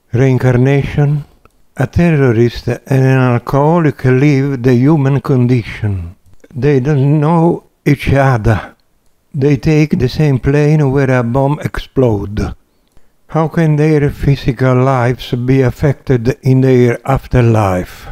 Reincarnation? A terrorist and an alcoholic live the human condition. They don't know each other. They take the same plane where a bomb explodes. How can their physical lives be affected in their afterlife?